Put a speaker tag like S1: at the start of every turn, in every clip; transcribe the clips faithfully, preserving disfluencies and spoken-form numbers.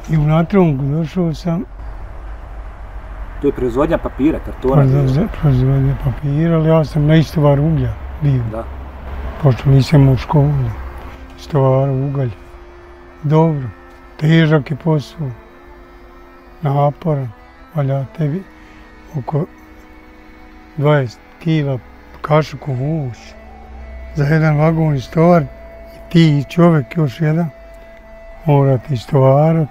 S1: I u Natronku došao sam.
S2: To je proizvodnja papira, kartona?
S1: Proizvodnja papira, ali ja sam na istovaru uglja bio.
S2: Da.
S1: Pošto nisam u školi. Istovaru ugalj. Dobro, težak je posao. Naporan, valja tebi oko dvadeset kila kašuku vući. Za jedan vagon istovar i ti i čovjek još jedan morate istovarat.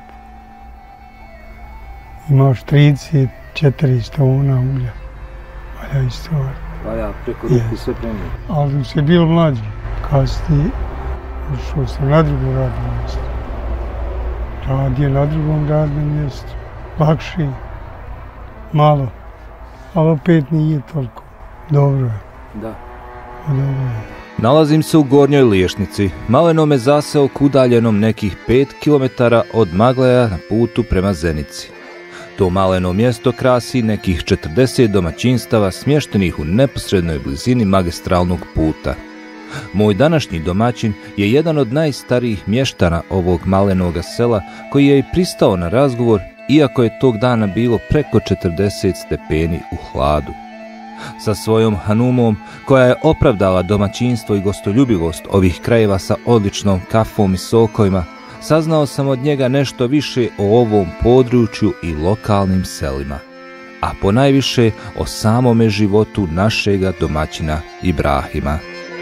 S1: Imaš trideset četiri tona uglja. Valja istovarat.
S2: Valja preko ruku sve premije.
S1: Ali se bilo mlađi. Kasnije ušao sam na drugo radno mjesto. Radio na drugom radnom mjestu. Lakše, malo, ali opet nije toliko. Dobro je.
S2: Da.
S1: Dobro je.
S3: Nalazim se u Gornjoj Liješnici, malenome zaseoku udaljenom nekih pet kilometara od Magleja na putu prema Zenici. To maleno mjesto krasi nekih četrdeset domaćinstava smještenih u neposrednoj blizini magistralnog puta. Moj današnji domaćin je jedan od najstarijih mještana ovog malenoga sela koji je i pristao na razgovor, iako je tog dana bilo preko četrdeset stepeni u hladu. Sa svojom hanumom, koja je opravdala domaćinstvo i gostoljubivost ovih krajeva sa odličnom kafom i sokovima, saznao sam od njega nešto više o ovom području i lokalnim selima, a ponajviše o samome životu našega domaćina Ibrahima.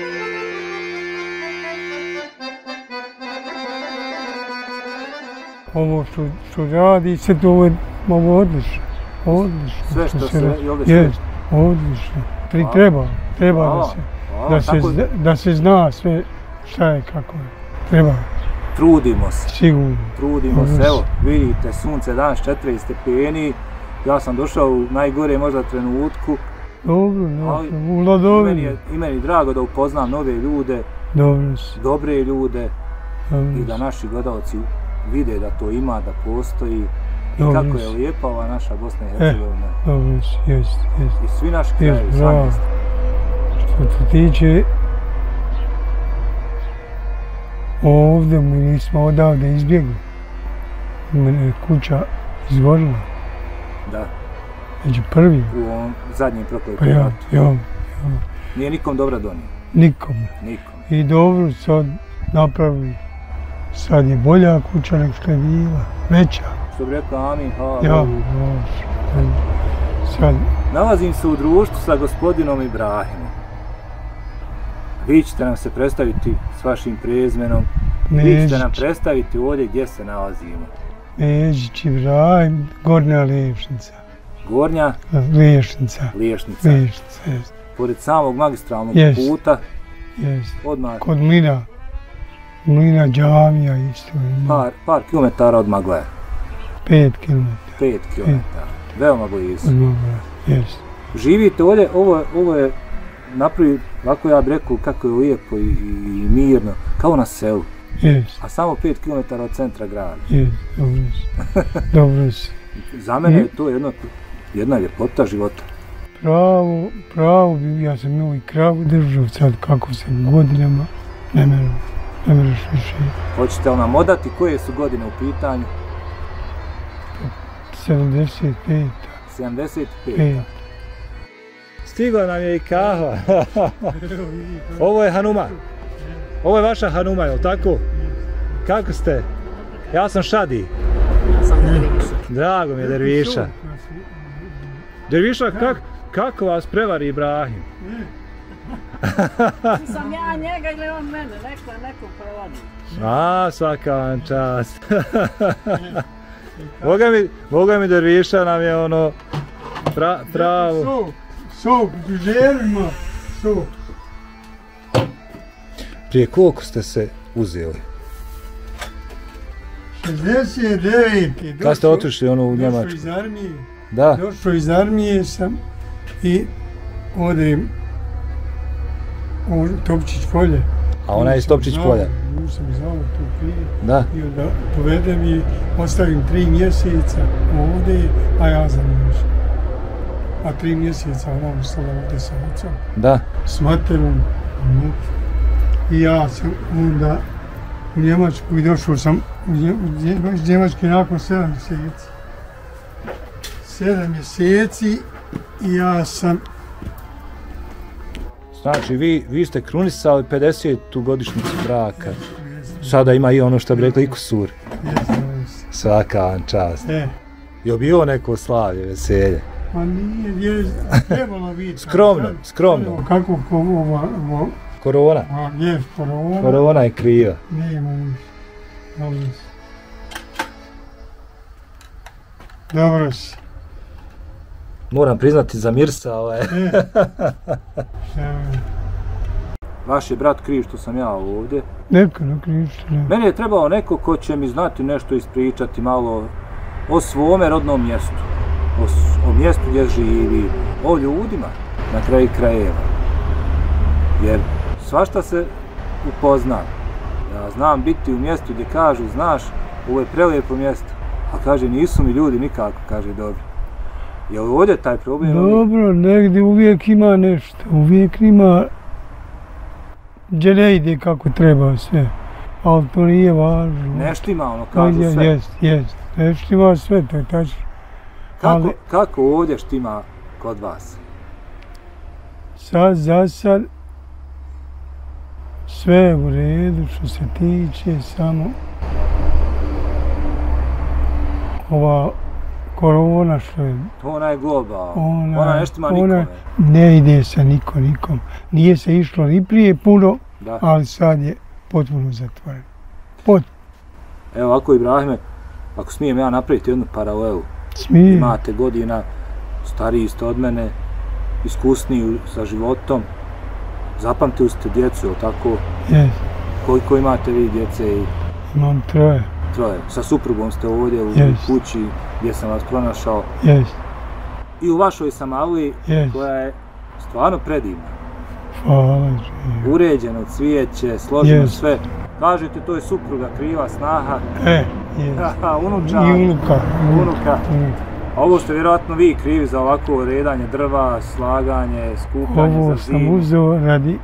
S1: Ovo što, što radi se to ovo je ovo odlično. Odlično.
S2: Sve što, što se, se
S1: ovdje sve? Jest, odlično. Tri, treba, treba
S2: Hvala.
S1: da se,
S2: Hvala.
S1: da, se,
S2: Tako...
S1: da, da se zna sve šta je, kako je. Treba.
S2: Trudimo se.
S1: Sigurno.
S2: Trudimo
S1: Odlično.
S2: se, evo, vidite, sunce danas četiri stepeni, ja sam došao u najgore možda trenutku.
S1: Dobro, ali, u Ladovini.
S2: I meni, je, I meni drago da upoznam nove ljude,
S1: dobro si.
S2: dobre ljude
S1: Dobro
S2: i da naši gledalci vide da to ima, da postoji i
S1: dobro
S2: kako
S1: si.
S2: je lijepa ova naša Bosna i Hercegovina.
S1: E, dobro si, jest, jest.
S2: I svi naši krajevi,
S1: bravo. Što se tiče ovdje, mi nismo odavde izbjegli. Mene je kuća izgorila.
S2: Da.
S1: Među prvi.
S2: U ovom zadnjem prokletom
S1: Pa ja,
S2: ratu.
S1: ja, ja.
S2: Nije nikom dobro donio.
S1: Nikom.
S2: Nikom.
S1: I dobro sad napravili. Sad je bolja kuća nego što je bila. Veća.
S2: Što bi rekao, amin, hvala
S1: ja,
S2: Bogu.
S1: Ja, sad.
S2: Nalazim se u društvu sa gospodinom Ibrahimom. Vi ćete nam se predstaviti s vašim prezmenom. Vi ćete nam predstaviti ovdje gdje se nalazimo.
S1: Međić Ibrahim, Gornja Liješnica.
S2: Gornja?
S1: Liješnica.
S2: Liješnica.
S1: Liješnica, jest.
S2: Pored samog magistralnog
S1: jest.
S2: puta.
S1: Jest.
S2: Odmah.
S1: Kod Mlina. Mlina džamija isto ima.
S2: Par, par kilometara od Magleja.
S1: Pet kilometara.
S2: Pet kilometara. Pet. Veoma blizu.
S1: Od Magleja, jest.
S2: Živite ovdje, ovo, ovo je napravi, ovako ja bih rekao kako je lijepo i, i mirno, kao na selu.
S1: Jest.
S2: A samo pet kilometara od centra grada.
S1: Jest, dobro si. Dobro si.
S2: Za mene je to jedno, jedna ljepota života.
S1: Pravo, pravo, ja sam imao i kravu držao sad kako se godinama, ne mero, ne mereš više.
S2: Hoćete li nam odati koje su godine u pitanju?
S1: sedamdeset pet.
S2: sedamdeset pet.
S1: Pet.
S4: Stigla nam je i kahva. Ovo je Hanuma. Ovo je vaša Hanuma, je li tako? Kako ste? Ja sam Šadi.
S5: Sam Derviša.
S4: Drago mi je Derviša. Derviša, kak, kako vas prevari Ibrahim?
S5: Sam ja njega ili on mene, neko, neko prevodi.
S4: A, svaka vam čast. Boga mi, Boga mi Derviša nam je ono pra, pravo.
S1: Sok, sok, želimo, sok.
S4: Prije koliko ste se uzeli?
S1: šezdeset devet.
S4: Kad ste otišli ono u Njemačku?
S1: Došao iz armije.
S4: Da.
S1: Došao iz armije sam i odem u Topčić polje.
S4: A ona je iz Topčić polja?
S1: Nisam znao tu prije.
S4: Da.
S1: I onda povedem i ostavim tri mjeseca ovdje, a ja za njih. A tri mjeseca ona ostala ovdje sa ocom.
S4: Da.
S1: S materom. I ja sam onda u Njemačku i došao sam u Njemačkoj nakon sedam mjeseci. Sedam mjeseci i ja sam...
S4: Znači, vi, vi ste krunisali pedesetu godišnjicu braka. Sada ima i ono što bi rekli i kusur. Svaka vam čast.
S1: E.
S4: Je bilo neko slavlje, veselje?
S1: Pa nije, je, trebalo biti.
S4: Skromno, skromno.
S1: Kako ova... ova
S4: korona.
S1: A, je, korona.
S4: Korona je kriva.
S1: Nema više. Dobro si. Dobro si.
S4: Moram priznati za Mirsa, ovaj.
S2: Vaš je brat kriv što sam ja ovdje.
S1: Neka ne kriv što ne.
S2: Meni je trebao neko ko će mi znati nešto ispričati malo o svome rodnom mjestu. O, o mjestu gdje živi, o ljudima na kraju krajeva. Jer svašta se upoznam. Ja znam biti u mjestu gdje kažu, znaš, ovo je prelijepo mjesto. A kaže, nisu mi ljudi nikako, kaže, dobro. Je li ovdje taj problem?
S1: Dobro, negdje uvijek ima nešto. Uvijek ima gdje ne ide kako treba sve. Ali to nije važno.
S2: Nešto ima, ono, kažu sve.
S1: Jest, jest. Nešto ima sve, to je tačno.
S2: Kako,
S1: ali,
S2: kako ovdje štima kod vas?
S1: Sad, za sad, sve je u redu što se tiče, samo ova korona što je...
S2: Ona je globalna, ona, ona nešto ima
S1: ona,
S2: nikome.
S1: Ne ide se niko nikom. Nije se išlo ni prije puno,
S2: da.
S1: Ali sad je potpuno zatvoreno. Pot...
S2: Evo ovako, Ibrahime, ako smijem ja napraviti jednu paralelu.
S1: Smijem.
S2: Imate godina, stariji ste od mene, iskusniji sa životom, zapamtili ste djecu, ili tako?
S1: Jes.
S2: Koliko imate vi djece? I...
S1: Imam troje.
S2: Troje. Sa suprugom ste ovdje u
S1: yes.
S2: kući gdje sam vas pronašao.
S1: Yes.
S2: I u vašoj Samaliji,
S1: yes.
S2: koja je stvarno predivna.
S1: Hvala.
S2: Uređeno, cvijeće, složeno
S1: yes.
S2: sve. Kažete, to je supruga, kriva, snaha.
S1: E, yes.
S2: Unuča.
S1: I unuka.
S2: Unuka. A ovo ste vjerojatno vi krivi za ovako redanje drva, slaganje, skupljanje
S1: ovo
S2: za zimu.
S1: Ovo sam uzeo radi...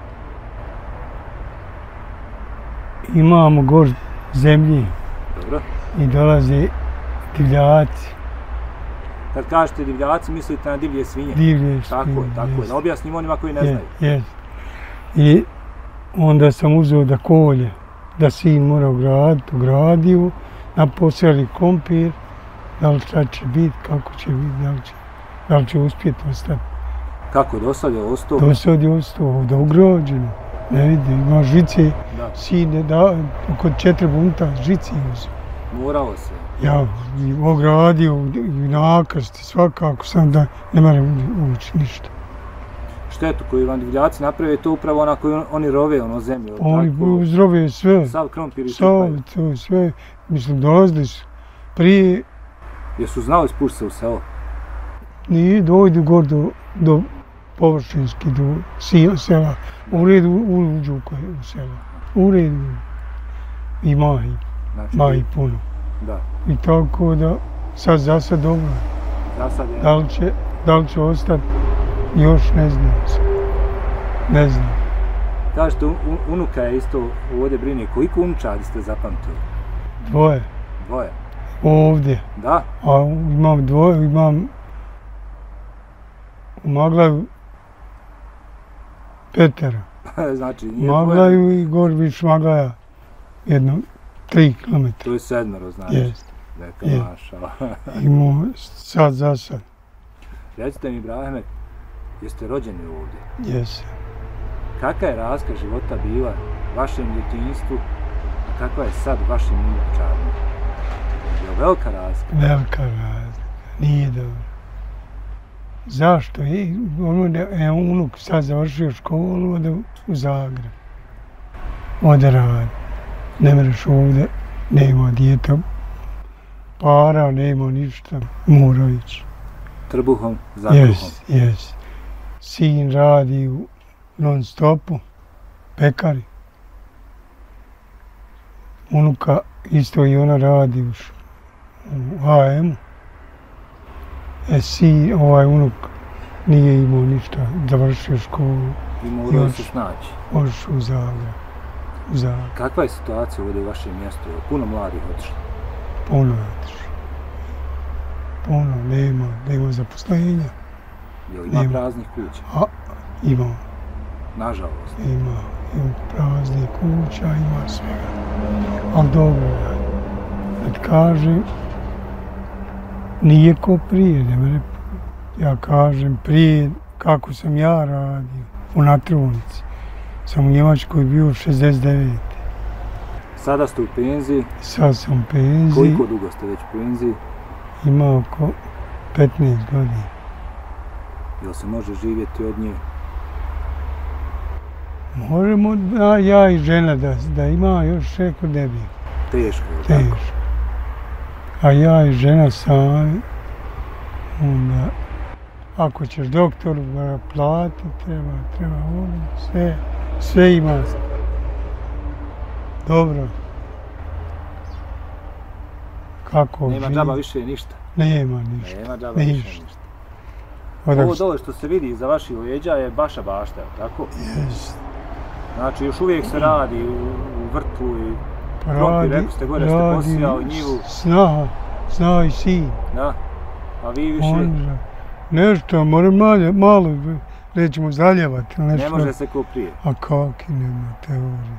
S1: Imamo gor zemlji.
S2: Dobro.
S1: I dolaze divljaci.
S2: Kad kažete divljaci, mislite na divlje svinje?
S1: Divlje
S2: tako
S1: svinje,
S2: je, tako je. Da objasnim onima koji ne
S1: je,
S2: znaju.
S1: Jes. I onda sam uzeo da kolje, da sin mora ugraditi, ugradio, naposjeli kompir, da li šta će biti, kako će biti, da li će, da li će uspjeti ostati.
S2: Kako, do sad je ostao?
S1: Do sad je ostao, ovdje ugrađeno. Ne vidi, ima žice, da. Sine, da, oko četiri bunta žice uzeo.
S2: Moralo se.
S1: Ja, ogradio, i nakrsti, svakako sam da ne moram ući ništa.
S2: Štetu koju vam divljaci naprave, to upravo ona koju oni rove, ono zemlju.
S1: Oni uzrove sve.
S2: Sav krompir i
S1: Sav, to sve. Mislim, dolazili su prije...
S2: Jesu znali spušti se u selo?
S1: Nije, dojdu gor do, do površinski, do sela. U redu uđu u selo. U redu. I mahi. Znači, mahi puno.
S2: Da.
S1: I tako da, sad za sad dobro.
S2: Za sad je.
S1: Da li će, da li će ostati, još ne znam se. Ne znam.
S2: Kažete, unuka je isto ovdje brini. Koliko unučadi ste zapamtili?
S1: Dvoje.
S2: Dvoje?
S1: Ovdje.
S2: Da?
S1: A imam dvoje, imam u Maglaju Petera.
S2: Znači, nije
S1: Maglaju dvoje. I Gorbić Maglaja. Jedno, tri kilometra.
S2: To je sedmero, znači.
S1: Jest.
S2: Neka je. Maša.
S1: Imamo sad za sad.
S2: Recite mi, Ibrahime, jeste rođeni ovdje?
S1: Jesam.
S2: Kakva je razlika života bila vašem djetinjstvu, a kakva je sad vašim unučadima? Je li velika razlika?
S1: Velika razlika. Nije dobro. Zašto? I, ono da je unuk sad završio školu, ode u Zagreb. Ode radi. Ne mreš ovdje, nema djeta para, nema ništa, mora ići.
S2: Trbuhom, za kruhom.
S1: Jes, jes. Sin radi u non stopu, pekari. Unuka isto i ona radi u, u ha emu. E sin, ovaj unuk nije imao ništa, završio školu.
S2: I morao se snaći.
S1: Ošao u Zagreb. u Zagreb.
S2: Kakva je situacija ovdje u vašem mjestu? Je li puno mladih otišlo?
S1: Puno je otišlo. Puno, nema, nema zaposlenja.
S2: Je li ima
S1: Nema.
S2: praznih kuća?
S1: A, ima,
S2: Nažalost.
S1: ima, ima praznih kuća, ima svega. Ali dobro, ja, da ti kažem, nije ko prije, ne mene, ja kažem prije kako sam ja radio u Natrovnici. Sam u Njemačkoj bio šezdeset devete.
S2: Sada ste u penziji.
S1: Sad sam u penziji,
S2: Koliko dugo ste već u penziji?
S1: ima oko petnaest godina.
S2: Jel se može živjeti od nje?
S1: Možemo, da, ja i žena, da, da ima još neko debi.
S2: Teško je, tako?
S1: Teško. A ja i žena sami, onda, ako ćeš doktoru mora platiti, treba, treba ono, sve, sve ima. Dobro. Kako
S2: Nema
S1: živi?
S2: džaba više ništa.
S1: Nema ništa.
S2: Nema džaba više
S1: Ništa.
S2: ništa.
S1: Odak
S2: Ovo dole što se vidi iza vaših leđa je baša bašta, tako?
S1: jest.
S2: Znači još uvijek se radi u, u vrtu i krompir,
S1: Radi,
S2: rekli ste gore, ste
S1: radi,
S2: posijali njivu.
S1: Snaha, zna i sin.
S2: Da. A vi više
S1: Onda, nešto, mora malo, malo, rećemo, zaljevati. Nešto.
S2: ne može se ko prije.
S1: A kaki nema teorije.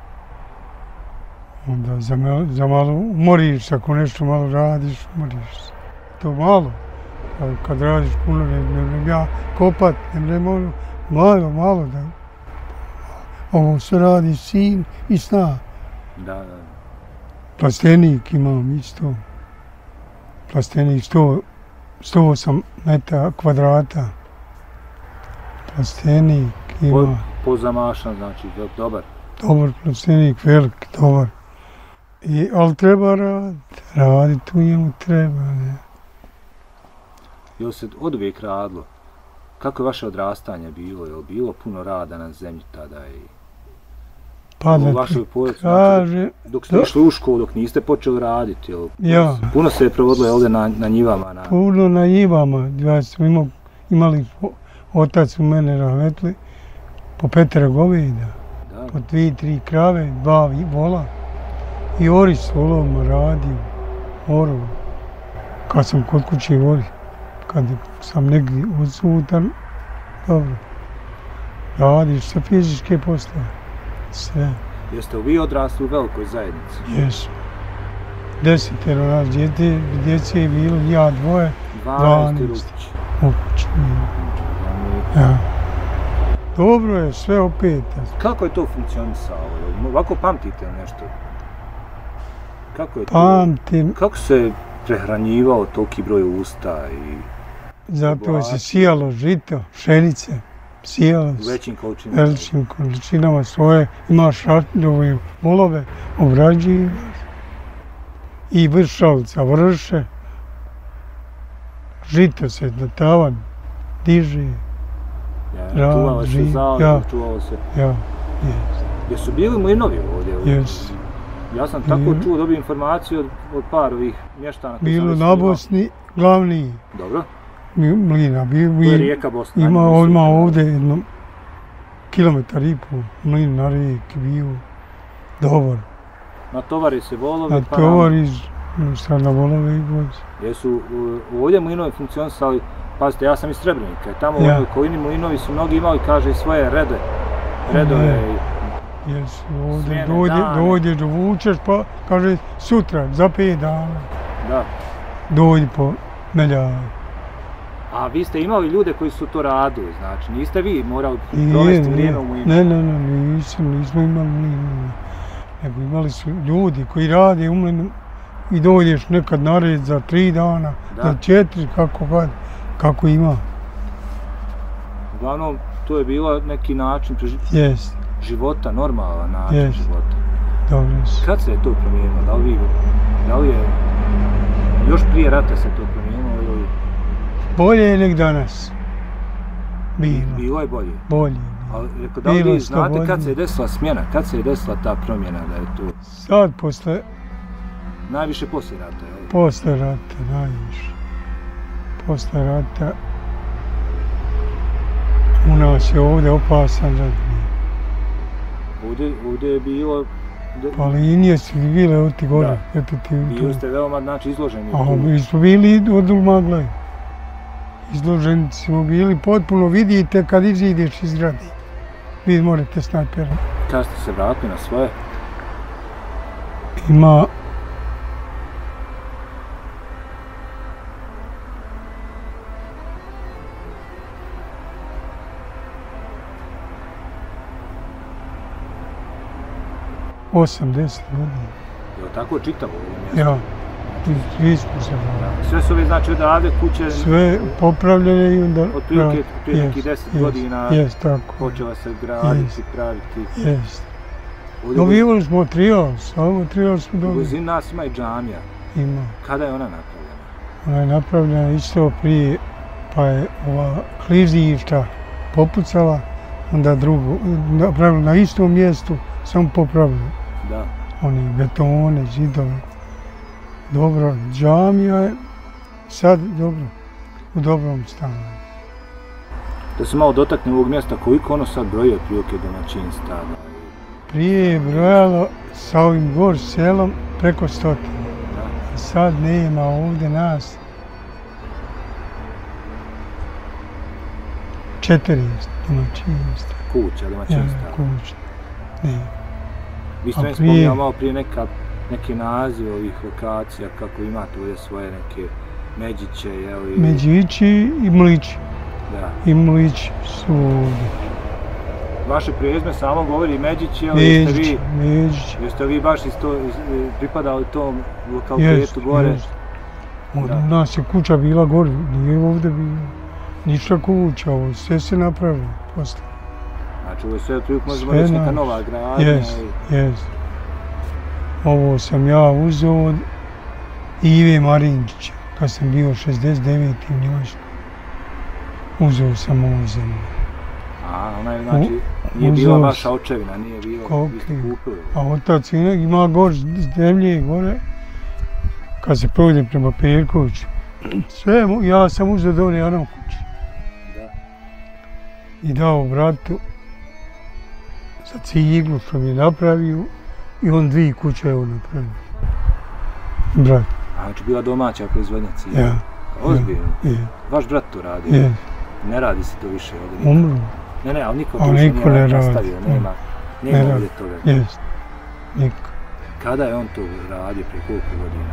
S1: Onda za, malo, za malo umoriš se, ako nešto malo radiš, umoriš se. To malo. A kad radiš puno, ne mrem ja kopat, ne mrem ono, malo, malo da... Ovo se radi sin i sna.
S2: Da, da.
S1: Plastenik imam isto. Plastenik sto, sto osam metara kvadrata. Plastenik
S2: Po,
S1: ima.
S2: pozamašan, znači, do- dobar.
S1: Dobar plastenik, velik, dobar. I, ali treba raditi, raditi u njemu treba, ne.
S2: Jel se od uvijek radilo? Kako je vaše odrastanje bilo? Je li bilo puno rada na zemlji tada i
S1: Pa
S2: u
S1: da
S2: vašoj
S1: ti
S2: porodici?
S1: kaže,
S2: Dok ste
S1: da.
S2: išli u školu, dok niste počeli raditi, jel?
S1: Ja.
S2: Puno se je provodilo ovdje na, na njivama, na...
S1: puno na njivama, ja sam imao, imali o- otac u mene rahmetli, po petera goveda,
S2: Da,
S1: po dvije, tri krave, dva vi- vola. I ori s volovima radio, oro. Kad sam kod kuće ori, kad sam negdje odsutan, dobro. Radiš sve fizičke poslove, sve.
S2: jeste li vi odrasli u velikoj zajednici?
S1: Jesmo. Desetero nas djete, djece je bilo, ja dvoje,
S2: dvanaest
S1: dvanaest.
S2: ručić.
S1: ukućni. Ja. Dobro je, sve opet.
S2: Kako je to funkcionisalo? Jel ovako pamtite li nešto? Kako je to?
S1: Pamtim,
S2: Kako se prehranjivao toliki broj usta i
S1: zato se sijalo žito, pšenice, sijalo
S2: u
S1: se
S2: većim količinama?
S1: veličim količinama svoje, imaš ratnove volove, obrađivaš i vršalca vrše, žito se na tavan diže,
S2: Ja,
S1: Rad,
S2: čuvalo se
S1: živ,
S2: zaliv,
S1: ja.
S2: čuvalo se...
S1: ja, jest,
S2: Jesu bili mlinovi ovdje?
S1: jest.
S2: Ja sam tako
S1: Mhm.
S2: čuo, dobio informaciju od, od par ovih mještana. koji sam
S1: Bilo
S2: već
S1: na
S2: snimao.
S1: Bosni glavni
S2: Dobro,
S1: mi- mlina, bio,
S2: to je
S1: mi,
S2: rijeka Bosna.
S1: ima
S2: ajmo
S1: odmah
S2: misliti.
S1: ovdje jedno kilometar i pol mlin na rijeki bio dobar.
S2: Natovari se volovi,
S1: Na
S2: pa
S1: tovariš, sad na volove i vozi.
S2: Jesu u- ovdje mlinovi funkcionisali, pazite, ja sam iz Srebrenika, tamo
S1: Ja.
S2: u ovoj okolini mlinovi su mnogi imali, kaže, svoje rede, redove.
S1: Ne.
S2: i-
S1: Jesu, ovdje
S2: Smjene
S1: dođe,
S2: dane.
S1: dođeš, dovučeš pa kaže sutra, za pet dana,
S2: Da.
S1: dođi po meljaj.
S2: A vi ste imali ljude koji su to radili, znači niste vi morali
S1: I
S2: provesti
S1: je,
S2: vrijeme u
S1: ne,
S2: mlinu.
S1: ne, ne, ne, nisam, nismo imali mlin, nego imali su ljudi koji rade u mlinu i dođeš nekad na red za tri dana,
S2: Da.
S1: za četiri, kako god, kako ima.
S2: Uglavnom, to je bilo neki način preži-
S1: Jest,
S2: života, normalan način
S1: Jest.
S2: života.
S1: dobro si.
S2: Kad se je to promijenilo? Da li, vi, da li je još prije rata se to promijenilo ili
S1: Bolje je nek danas. Bilo,
S2: bilo je bolje?
S1: bolje.
S2: Ali rekao, da li
S1: Bilo
S2: vi
S1: je
S2: znate kad
S1: slobodnije.
S2: se je desila smjena, kad se je desila ta promjena da je to
S1: Sad posle,
S2: najviše poslije rata, jel?
S1: posle rata najviše. Posle rata u nas je ovdje opasan rat bio.
S2: Ovdje, ovdje je bilo...
S1: Pa linije su bile od ti gore.
S2: Da.
S1: Eto ti
S2: Bili ste veoma, znači, izloženi.
S1: A mi smo bili od Magle. Izloženi smo bili potpuno, vidite kad iziđeš iz zgrade. Vi morate snajpera.
S2: Kada ste se vratili na svoje?
S1: Ima... osamdeset godina.
S2: Je li tako čitavo ovo mjesto?
S1: Ja, svi smo se vratili.
S2: Sve su ove, znači, odavde kuće...
S1: Sve popravljene i onda...
S2: Otprilike prije nekih deset godina
S1: jest, tako.
S2: počela se graditi, praviti.
S1: Jest. Dobivali smo trijal, samo trijal smo
S2: U
S1: dobili.
S2: blizini nas ima i džamija.
S1: Ima.
S2: Kada je ona napravljena?
S1: Ona je napravljena isto prije, pa je ova klizišta popucala, onda drugo, napravili na istom mjestu, samo popravili.
S2: Da.
S1: Oni betone, zidove. Dobro, džamija je sad dobro, u dobrom stanju.
S2: Da se malo dotakne ovog mjesta, koliko ono sad broji otprilike domaćinstava?
S1: Prije je brojalo sa ovim gor selom preko stotine.
S2: Da.
S1: Sad nema ovdje nas četiri domaćinstva.
S2: Kuća, domaćinstava.
S1: Ja, kuća. Ne.
S2: Vi ste
S1: A
S2: meni
S1: prije-
S2: spominjali malo prije neka, neke nazive ovih lokacija, kako imate ovdje svoje neke Međiće, jel? i-
S1: Međići i Mlići.
S2: Da.
S1: I Mlići su ovdje.
S2: Vaše prijezme samo govori Međić, jel? Jeste
S1: Međić,
S2: vi,
S1: Međić.
S2: jeste vi baš iz to, iz, pripadali tom lokalitetu
S1: Jest,
S2: gore?
S1: jest. Od
S2: Da.
S1: nas je kuća bila gore, nije ovdje bilo. Ništa kuća, ovo sve se napravilo posle.
S2: Znači ovo je sve otprilike možemo
S1: Sve
S2: reći neka
S1: naš.
S2: nova gradnja.
S1: Jest,
S2: i-
S1: jest. Ovo sam ja uzeo od Ive Marinčića, kad sam bio šezdeset devete u Njemačkoj. Uzeo sam ovu zemlju.
S2: A, ona je znači,
S1: U-
S2: nije bila
S1: uzeo
S2: vaša
S1: sam.
S2: očevina, nije bilo,
S1: Koliko
S2: vi ste
S1: je?
S2: kupili.
S1: A otac inak ima gor zemlje gore, kad se prođe prema Perkoviću. Sve, mu- ja sam uzeo do one Arno kuće
S2: Da.
S1: i dao bratu za ciglu što mi je napravio i on dvije kuće je on napravio. Brat,
S2: A, znači bila domaća proizvodnja cijela.
S1: ja,
S2: Ozbiljno.
S1: je,
S2: Vaš brat to radi.
S1: je,
S2: Ne radi se to više ovdje niko.
S1: umro,
S2: Ne, ne, ali niko
S1: A
S2: to više
S1: niko
S2: nije
S1: ne radi.
S2: nastavio, nema,
S1: Ne
S2: nema
S1: radi.
S2: ovdje toga.
S1: jest, niko.
S2: Kada je on to radio, prije koliko godina?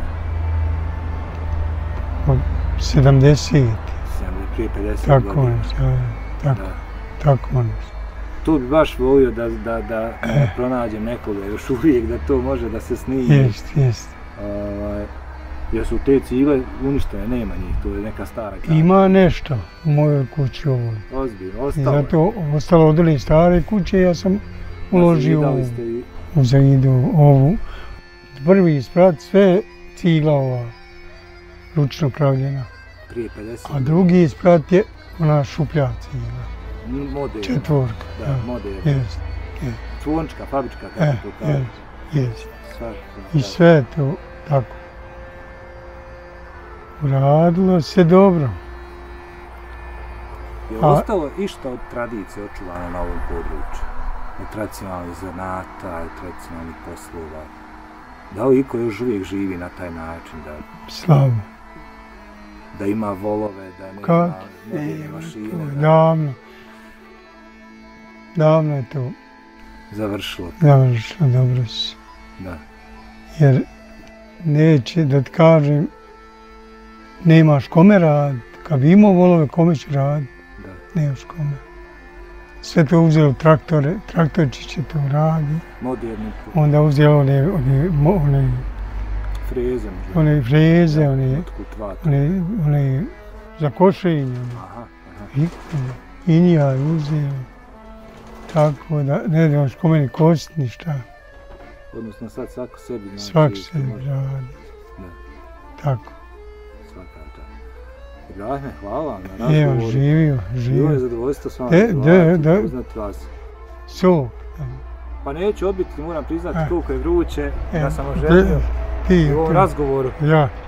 S1: Od sedamdeset,
S2: Sedam- Prije pedeset
S1: tako
S2: godina.
S1: nešto, ja, tako,
S2: Da.
S1: tako nešto.
S2: Tu bi baš volio da, da, da pronađem nekoga još uvijek, da to može da se snimi.
S1: Jest, jest.
S2: Ovaj, jer su te cigle uništene, nema njih, to je neka stara grada.
S1: Ima nešto u mojoj kući ovoj.
S2: Ozbiljno,
S1: I
S2: ostalo je.
S1: zato ostalo od one stare kuće, ja sam uložio
S2: Nazidali
S1: u,
S2: ste i-
S1: u zavidu ovu. Prvi sprat, sve cigla ova, ručno pravljena.
S2: prije pedeset.
S1: A drugi sprat je ona šuplja cigla,
S2: Moderna.
S1: četvorka.
S2: Da,
S1: Da,
S2: moderna.
S1: jest,
S2: Čvornička, fabrička, kako
S1: e,
S2: to kaže.
S1: jest, jest.
S2: Svakako,
S1: I
S2: da.
S1: sve je to tako. Uradilo se dobro.
S2: Je
S1: A-
S2: ostalo išta od tradicije očuvano na ovom području? Od tradicionalnih zanata, od tradicionalnih poslova? Da li iko još uvijek živi na taj način, da,
S1: Slavo.
S2: da ima volove, da nema
S1: Kad?
S2: moderne mašine, da
S1: Davno. Davno je to
S2: završilo?
S1: završilo, dobro se.
S2: Da.
S1: Jer neće, da ti kažem, nemaš kome radit. Kad bi imao volove, kome će radit,
S2: Da.
S1: nemaš kome. Sve to uzelo traktore, traktorči će to raditi.
S2: Moderni
S1: Onda uzelo one, one, mo- one,
S2: frezem,
S1: one freze, one,
S2: kultivator.
S1: one, one za košenje. one.
S2: Aha, aha.
S1: I, inija je uzelo. Tako da ne znaš kome ni kosit ništa.
S2: Odnosno sad svako sebi znači...
S1: Svak
S2: što
S1: se
S2: može.
S1: radi.
S2: Da.
S1: Tako.
S2: Svaka čast. Ibrahime, hvala vam na
S1: Evo,
S2: razgovoru.
S1: živio,
S2: Bilo je
S1: živio.
S2: zadovoljstvo s vama
S1: E,
S2: razgovarati,
S1: da, da.
S2: upoznati vas.
S1: So.
S2: Pa neću odbiti, moram priznati
S1: E.
S2: koliko je vruće,
S1: E,
S2: ja sam želio
S1: Ti,
S2: u ovom
S1: ti,
S2: razgovoru.
S1: ja,